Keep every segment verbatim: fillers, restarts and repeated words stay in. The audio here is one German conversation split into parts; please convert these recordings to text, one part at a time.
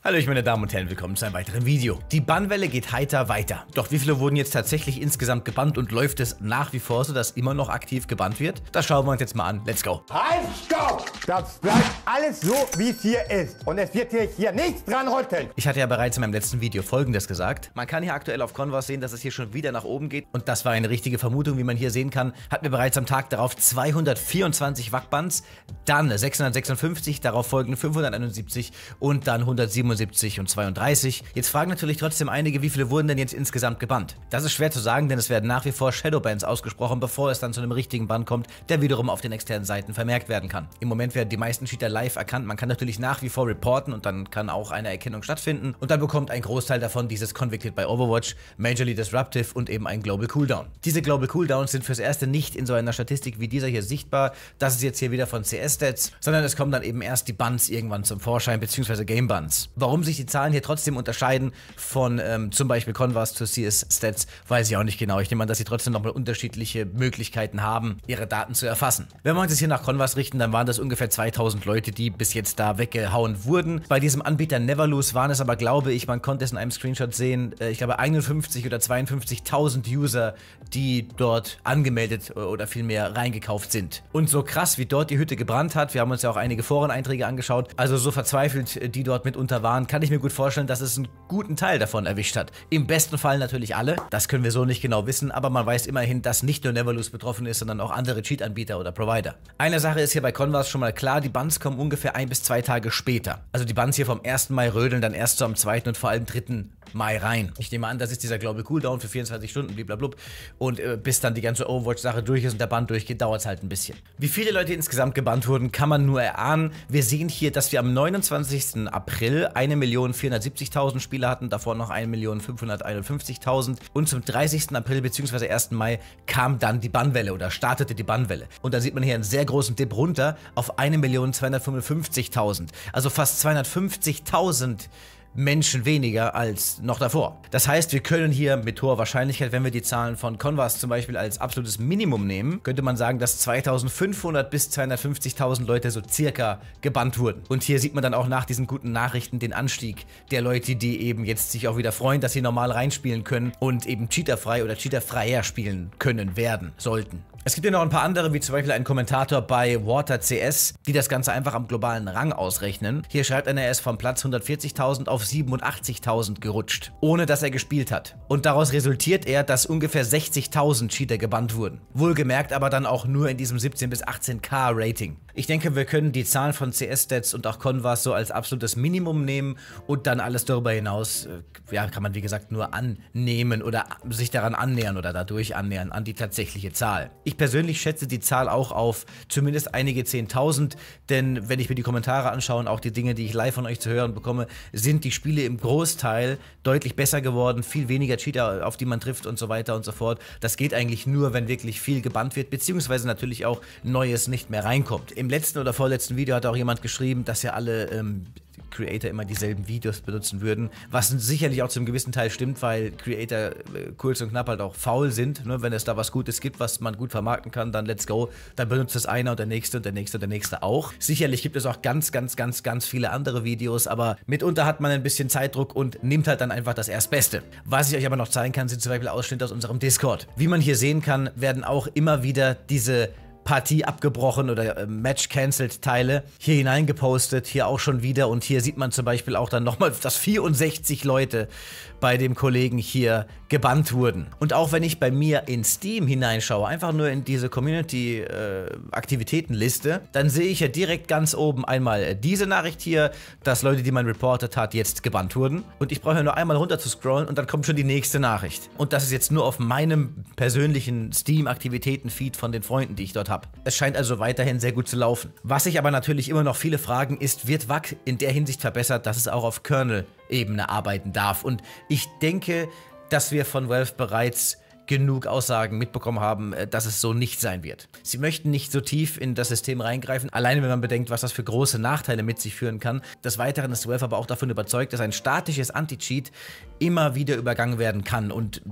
Hallo, ich meine Damen und Herren, willkommen zu einem weiteren Video. Die Bannwelle geht heiter weiter. Doch wie viele wurden jetzt tatsächlich insgesamt gebannt und läuft es nach wie vor so, dass immer noch aktiv gebannt wird? Das schauen wir uns jetzt mal an. Let's go. Halt, stopp! Das bleibt alles so, wie es hier ist. Und es wird hier, hier nichts dran rütteln. Ich hatte ja bereits in meinem letzten Video Folgendes gesagt. Man kann hier aktuell auf Converse sehen, dass es hier schon wieder nach oben geht. Und das war eine richtige Vermutung, wie man hier sehen kann. Hatten wir bereits am Tag darauf zweihundertvierundzwanzig Wackbands, dann sechshundertsechsundfünfzig, darauf folgende fünfhunderteinundsiebzig und dann hundertsiebenundsiebzig und zweiunddreißig. Jetzt fragen natürlich trotzdem einige, wie viele wurden denn jetzt insgesamt gebannt? Das ist schwer zu sagen, denn es werden nach wie vor Shadowbans ausgesprochen, bevor es dann zu einem richtigen Bann kommt, der wiederum auf den externen Seiten vermerkt werden kann. Im Moment werden die meisten Cheater live erkannt. Man kann natürlich nach wie vor reporten und dann kann auch eine Erkennung stattfinden und dann bekommt ein Großteil davon dieses Convicted by Overwatch, Majorly Disruptive und eben ein Global Cooldown. Diese Global Cooldowns sind fürs Erste nicht in so einer Statistik wie dieser hier sichtbar. Das ist jetzt hier wieder von C S-Stats, sondern es kommen dann eben erst die Bans irgendwann zum Vorschein, beziehungsweise Game-Bans. Warum sich die Zahlen hier trotzdem unterscheiden von ähm, zum Beispiel Converse zu C S-Stats, weiß ich auch nicht genau. Ich nehme an, dass sie trotzdem nochmal unterschiedliche Möglichkeiten haben, ihre Daten zu erfassen. Wenn wir uns jetzt hier nach Converse richten, dann waren das ungefähr zweitausend Leute, die bis jetzt da weggehauen wurden. Bei diesem Anbieter Neverlose waren es aber, glaube ich, man konnte es in einem Screenshot sehen, äh, ich glaube einundfünfzig oder zweiundfünfzigtausend User, die dort angemeldet oder vielmehr reingekauft sind. Und so krass, wie dort die Hütte gebrannt hat, wir haben uns ja auch einige Foreneinträge angeschaut, also so verzweifelt die dort mitunter waren, kann ich mir gut vorstellen, dass es einen guten Teil davon erwischt hat. Im besten Fall natürlich alle, das können wir so nicht genau wissen, aber man weiß immerhin, dass nicht nur Neverlose betroffen ist, sondern auch andere Cheat-Anbieter oder Provider. Eine Sache ist hier bei Converse schon mal klar, die Bans kommen ungefähr ein bis zwei Tage später. Also die Bans hier vom ersten Mai rödeln dann erst so am zweiten und vor allem dritten Mai rein. Ich nehme an, das ist dieser Global Cooldown für vierundzwanzig Stunden, blablabla. Und äh, bis dann die ganze Overwatch-Sache durch ist und der Bann durchgeht, dauert es halt ein bisschen. Wie viele Leute insgesamt gebannt wurden, kann man nur erahnen. Wir sehen hier, dass wir am neunundzwanzigsten April eine Million vierhundertsiebzigtausend Spieler hatten, davor noch eine Million fünfhunderteinundfünfzigtausend und zum dreißigsten April bzw. ersten Mai kam dann die Bannwelle oder startete die Bannwelle. Und da sieht man hier einen sehr großen Dip runter auf eine Million zweihundertfünfundfünfzigtausend. Also fast zweihundertfünfzigtausend Menschen weniger als noch davor. Das heißt, wir können hier mit hoher Wahrscheinlichkeit, wenn wir die Zahlen von Converse zum Beispiel als absolutes Minimum nehmen, könnte man sagen, dass zweitausendfünfhundert bis zweihundertfünfzigtausend Leute so circa gebannt wurden. Und hier sieht man dann auch nach diesen guten Nachrichten den Anstieg der Leute, die eben jetzt sich auch wieder freuen, dass sie normal reinspielen können und eben cheaterfrei oder cheaterfreier spielen können, werden, sollten. Es gibt ja noch ein paar andere, wie zum Beispiel ein Kommentator bei Water C S, die das Ganze einfach am globalen Rang ausrechnen. Hier schreibt einer, er ist vom Platz hundertvierzigtausend auf siebenundachtzigtausend gerutscht, ohne dass er gespielt hat. Und daraus resultiert er, dass ungefähr sechzigtausend Cheater gebannt wurden. Wohlgemerkt aber dann auch nur in diesem siebzehn bis achtzehn K Rating. Ich denke, wir können die Zahlen von C S-Stats und auch Converse so als absolutes Minimum nehmen und dann alles darüber hinaus, ja, kann man wie gesagt nur annehmen oder sich daran annähern oder dadurch annähern an die tatsächliche Zahl. Ich persönlich schätze die Zahl auch auf zumindest einige zehntausend, denn wenn ich mir die Kommentare anschaue und auch die Dinge, die ich live von euch zu hören bekomme, sind die Spiele im Großteil deutlich besser geworden, viel weniger Cheater, auf die man trifft und so weiter und so fort. Das geht eigentlich nur, wenn wirklich viel gebannt wird, beziehungsweise natürlich auch Neues nicht mehr reinkommt. Im letzten oder vorletzten Video hat auch jemand geschrieben, dass ja alle ähm, Creator immer dieselben Videos benutzen würden, was sicherlich auch zum gewissen Teil stimmt, weil Creator äh, kurz und knapp halt auch faul sind, ne? Wenn es da was Gutes gibt, was man gut vermarkten kann, dann let's go, dann benutzt das einer und der nächste und der nächste und der nächste auch. Sicherlich gibt es auch ganz, ganz, ganz, ganz viele andere Videos, aber mitunter hat man ein bisschen Zeitdruck und nimmt halt dann einfach das Erstbeste. Was ich euch aber noch zeigen kann, sind zum Beispiel Ausschnitte aus unserem Discord. Wie man hier sehen kann, werden auch immer wieder diese Partie abgebrochen oder äh, Match cancelled Teile hier hineingepostet, hier auch schon wieder und hier sieht man zum Beispiel auch dann nochmal, dass vierundsechzig Leute bei dem Kollegen hier gebannt wurden. Und auch wenn ich bei mir in Steam hineinschaue, einfach nur in diese Community-Aktivitätenliste, äh, dann sehe ich ja direkt ganz oben einmal diese Nachricht hier, dass Leute, die man reportet hat, jetzt gebannt wurden. Und ich brauche ja nur einmal runter zu scrollen und dann kommt schon die nächste Nachricht. Und das ist jetzt nur auf meinem persönlichen Steam-Aktivitäten-Feed von den Freunden, die ich dort habe. Es scheint also weiterhin sehr gut zu laufen. Was sich aber natürlich immer noch viele fragen ist, wird W A C in der Hinsicht verbessert, dass es auch auf Kernel-Ebene arbeiten darf? Und ich denke, dass wir von Valve bereits genug Aussagen mitbekommen haben, dass es so nicht sein wird. Sie möchten nicht so tief in das System reingreifen, alleine wenn man bedenkt, was das für große Nachteile mit sich führen kann. Des Weiteren ist Valve aber auch davon überzeugt, dass ein statisches Anti-Cheat immer wieder übergangen werden kann und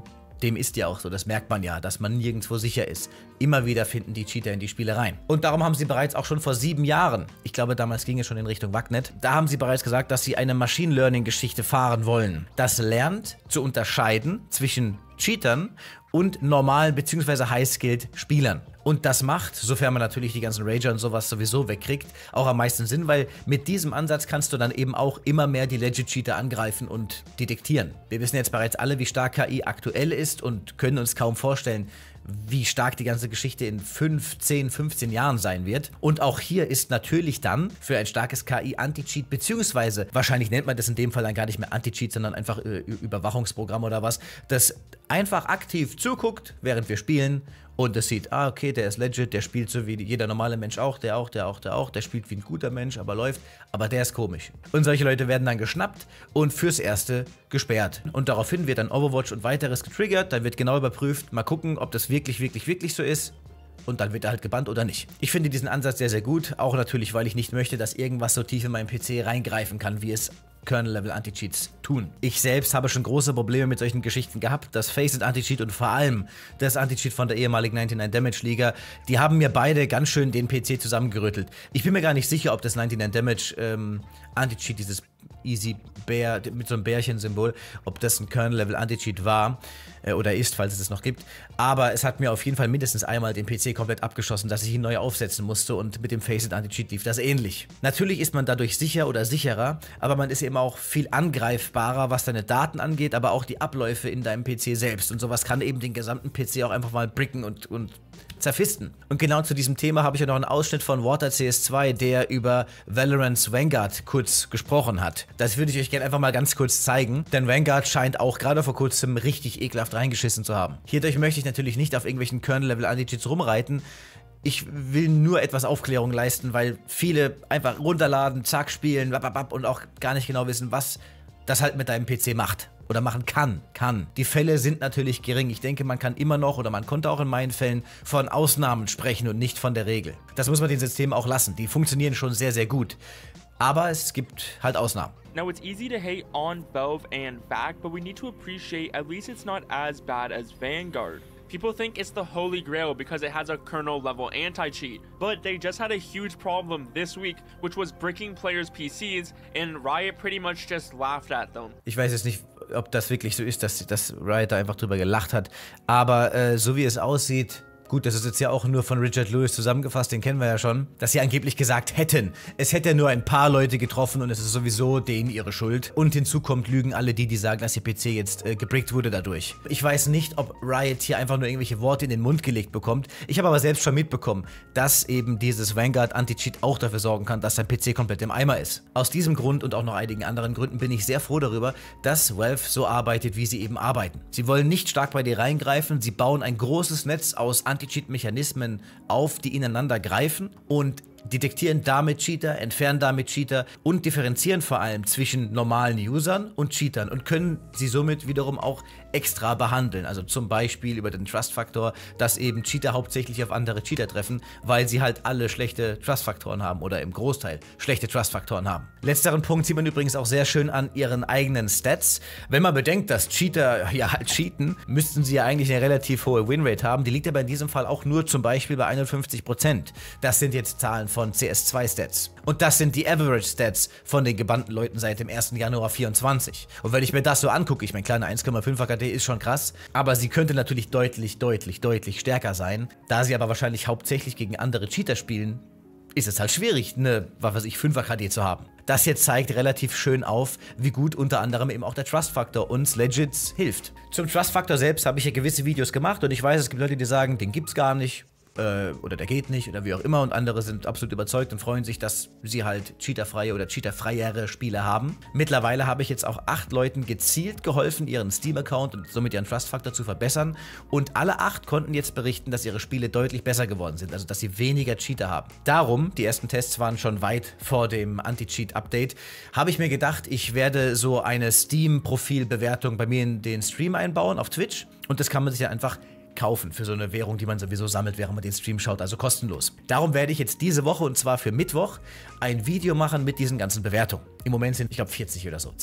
Dem ist ja auch so, das merkt man ja, dass man nirgendwo sicher ist. Immer wieder finden die Cheater in die Spiele rein. Und darum haben sie bereits auch schon vor sieben Jahren, ich glaube damals ging es schon in Richtung Wagnet, da haben sie bereits gesagt, dass sie eine Machine Learning Geschichte fahren wollen. Das lernt zu unterscheiden zwischen Cheatern und normalen bzw. High-Skilled Spielern. Und das macht, sofern man natürlich die ganzen Rager und sowas sowieso wegkriegt, auch am meisten Sinn, weil mit diesem Ansatz kannst du dann eben auch immer mehr die Legit-Cheater angreifen und detektieren. Wir wissen jetzt bereits alle, wie stark K I aktuell ist und können uns kaum vorstellen, wie stark die ganze Geschichte in fünf, zehn, fünfzehn Jahren sein wird. Und auch hier ist natürlich dann für ein starkes K I Anti-Cheat, beziehungsweise wahrscheinlich nennt man das in dem Fall dann gar nicht mehr Anti-Cheat, sondern einfach äh, Überwachungsprogramm oder was, das einfach aktiv zuguckt, während wir spielen und es sieht, ah okay, der ist legit, der spielt so wie jeder normale Mensch auch, der auch, der auch, der auch, der spielt wie ein guter Mensch, aber läuft, aber der ist komisch. Und solche Leute werden dann geschnappt und fürs Erste gesperrt. Und daraufhin wird dann Overwatch und weiteres getriggert, dann wird genau überprüft, mal gucken, ob das wirklich, wirklich, wirklich so ist. Und dann wird er halt gebannt oder nicht. Ich finde diesen Ansatz sehr, sehr gut, auch natürlich, weil ich nicht möchte, dass irgendwas so tief in meinen P C reingreifen kann, wie es Kernel-Level-Anti-Cheats tun. Ich selbst habe schon große Probleme mit solchen Geschichten gehabt. Das Faceit-Anti-Cheat und vor allem das Anti-Cheat von der ehemaligen neunundneunzig Damage Liga, die haben mir beide ganz schön den P C zusammengerüttelt. Ich bin mir gar nicht sicher, ob das neunundneunzig Damage ähm, Anti-Cheat, dieses Easy Bear mit so einem Bärchen-Symbol, ob das ein Kernel-Level-Anti-Cheat war äh, oder ist, falls es es noch gibt. Aber es hat mir auf jeden Fall mindestens einmal den P C komplett abgeschossen, dass ich ihn neu aufsetzen musste und mit dem Faceit-Anti-Cheat lief das ähnlich. Natürlich ist man dadurch sicher oder sicherer, aber man ist eben auch viel angreifbarer, was deine Daten angeht, aber auch die Abläufe in deinem P C selbst. Und sowas kann eben den gesamten P C auch einfach mal bricken und, und zerfisten. Und genau zu diesem Thema habe ich ja noch einen Ausschnitt von Water C S zwei, der über Valorant's Vanguard kurz gesprochen hat. Das würde ich euch gerne einfach mal ganz kurz zeigen, denn Vanguard scheint auch gerade vor kurzem richtig ekelhaft reingeschissen zu haben. Hierdurch möchte ich natürlich nicht auf irgendwelchen Kernel-Level-Anti-Cheats rumreiten. Ich will nur etwas Aufklärung leisten, weil viele einfach runterladen, zack, spielen und auch gar nicht genau wissen, was das halt mit deinem P C macht. Oder machen kann, kann. Die Fälle sind natürlich gering. Ich denke, man kann immer noch, oder man konnte auch in meinen Fällen, von Ausnahmen sprechen und nicht von der Regel. Das muss man den Systemen auch lassen. Die funktionieren schon sehr, sehr gut. Aber es gibt halt Ausnahmen. Now, it's easy to hate on Valve and V A C, but we need to appreciate at least it's not as bad as Vanguard. People think it's the holy grail because it has a kernel-level anti-cheat, but they just had a huge problem this week, which was bricking players' P Cs, and Riot pretty much just laughed at them. Ich weiß jetzt nicht, ob das wirklich so ist, dass, dass Riot da einfach drüber gelacht hat, aber äh, so wie es aussieht, gut, das ist jetzt ja auch nur von Richard Lewis zusammengefasst, den kennen wir ja schon, dass sie angeblich gesagt hätten, es hätte nur ein paar Leute getroffen und es ist sowieso denen ihre Schuld. Und hinzu kommt, lügen alle die, die sagen, dass ihr P C jetzt äh, gebrickt wurde dadurch. Ich weiß nicht, ob Riot hier einfach nur irgendwelche Worte in den Mund gelegt bekommt. Ich habe aber selbst schon mitbekommen, dass eben dieses Vanguard Anti-Cheat auch dafür sorgen kann, dass dein P C komplett im Eimer ist. Aus diesem Grund und auch noch einigen anderen Gründen bin ich sehr froh darüber, dass Valve so arbeitet, wie sie eben arbeiten. Sie wollen nicht stark bei dir reingreifen, sie bauen ein großes Netz aus Anti Anti-Cheat-Mechanismen auf, die ineinander greifen und detektieren damit Cheater, entfernen damit Cheater und differenzieren vor allem zwischen normalen Usern und Cheatern und können sie somit wiederum auch extra behandeln. Also zum Beispiel über den Trust-Faktor, dass eben Cheater hauptsächlich auf andere Cheater treffen, weil sie halt alle schlechte Trust-Faktoren haben oder im Großteil schlechte Trust-Faktoren haben. Letzteren Punkt sieht man übrigens auch sehr schön an ihren eigenen Stats. Wenn man bedenkt, dass Cheater ja halt cheaten, müssten sie ja eigentlich eine relativ hohe Winrate haben. Die liegt aber in diesem Fall auch nur zum Beispiel bei einundfünfzig Prozent. Das sind jetzt Zahlen von C S zwei Stats. Und das sind die Average Stats von den gebannten Leuten seit dem ersten Januar vierundzwanzig. Und wenn ich mir das so angucke, ich meine, kleine eins Komma fünfer K D ist schon krass, aber sie könnte natürlich deutlich, deutlich, deutlich stärker sein. Da sie aber wahrscheinlich hauptsächlich gegen andere Cheater spielen, ist es halt schwierig, eine, was weiß ich, fünfer K D zu haben. Das jetzt zeigt relativ schön auf, wie gut unter anderem eben auch der Trust-Faktor uns Legits hilft. Zum Trust-Faktor selbst habe ich ja gewisse Videos gemacht und ich weiß, es gibt Leute, die sagen, den gibt's gar nicht. Oder der geht nicht oder wie auch immer und andere sind absolut überzeugt und freuen sich, dass sie halt cheaterfreie oder cheaterfreiere Spiele haben. Mittlerweile habe ich jetzt auch acht Leuten gezielt geholfen, ihren Steam-Account und somit ihren Trust-Faktor zu verbessern und alle acht konnten jetzt berichten, dass ihre Spiele deutlich besser geworden sind, also dass sie weniger Cheater haben. Darum, die ersten Tests waren schon weit vor dem Anti-Cheat-Update, habe ich mir gedacht, ich werde so eine Steam-Profil-Bewertung bei mir in den Stream einbauen auf Twitch und das kann man sich ja einfach kaufen für so eine Währung, die man sowieso sammelt, während man den Stream schaut, also kostenlos. Darum werde ich jetzt diese Woche, und zwar für Mittwoch, ein Video machen mit diesen ganzen Bewertungen. Im Moment sind, ich glaube, vierzig oder so, circa.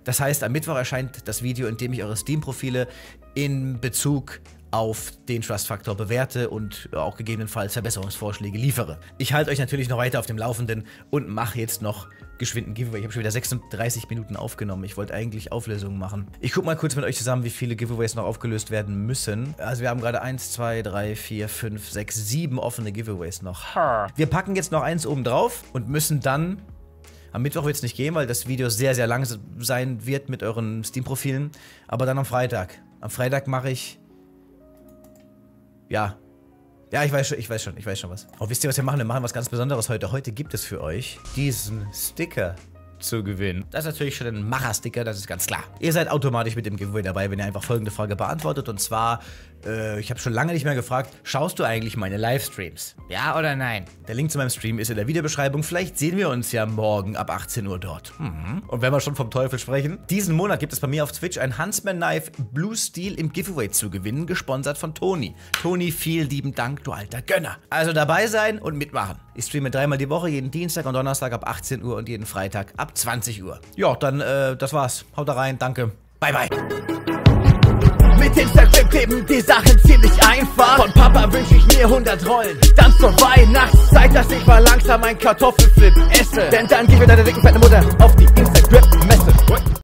Das heißt, am Mittwoch erscheint das Video, in dem ich eure Steam-Profile in Bezug auf den Trust-Faktor bewerte und auch gegebenenfalls Verbesserungsvorschläge liefere. Ich halte euch natürlich noch weiter auf dem Laufenden und mache jetzt noch geschwind ein Giveaway. Ich habe schon wieder sechsunddreißig Minuten aufgenommen. Ich wollte eigentlich Auflösungen machen. Ich gucke mal kurz mit euch zusammen, wie viele Giveaways noch aufgelöst werden müssen. Also wir haben gerade eins, zwei, drei, vier, fünf, sechs, sieben offene Giveaways noch. Wir packen jetzt noch eins oben drauf und müssen dann... Am Mittwoch wird es nicht gehen, weil das Video sehr, sehr lang sein wird mit euren Steam-Profilen. Aber dann am Freitag. Am Freitag mache ich... Ja. Ja, ich weiß schon, ich weiß schon, ich weiß schon was. Oh, wisst ihr, was wir machen? Wir machen was ganz Besonderes heute. Heute gibt es für euch diesen Sticker zu gewinnen. Das ist natürlich schon ein Macher-Sticker, das ist ganz klar. Ihr seid automatisch mit dem Giveaway dabei, wenn ihr einfach folgende Frage beantwortet. Und zwar, äh, ich habe schon lange nicht mehr gefragt, schaust du eigentlich meine Livestreams? Ja oder nein? Der Link zu meinem Stream ist in der Videobeschreibung. Vielleicht sehen wir uns ja morgen ab achtzehn Uhr dort. Mhm. Und wenn wir schon vom Teufel sprechen, diesen Monat gibt es bei mir auf Twitch ein Huntsman Knife Blue Steel im Giveaway zu gewinnen, gesponsert von Toni. Toni, vielen lieben Dank, du alter Gönner. Also dabei sein und mitmachen. Ich streame dreimal die Woche, jeden Dienstag und Donnerstag ab achtzehn Uhr und jeden Freitag ab zwanzig Uhr. Ja, dann, äh, das war's. Haut da rein, danke. Bye, bye. Mit Instagram kleben die Sachen ziemlich einfach. Von Papa wünsch ich mir hundert Rollen. Dann zur Weihnachtszeit, dass ich mal langsam ein Kartoffelflip esse. Denn dann gib mir deine dicken fette Mutter auf die Instagram-Messe.